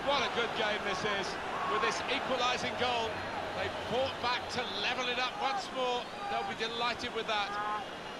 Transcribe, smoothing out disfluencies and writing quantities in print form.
What a good game this is, with this equalising goal. They fought back to level it up once more. They'll be delighted with that.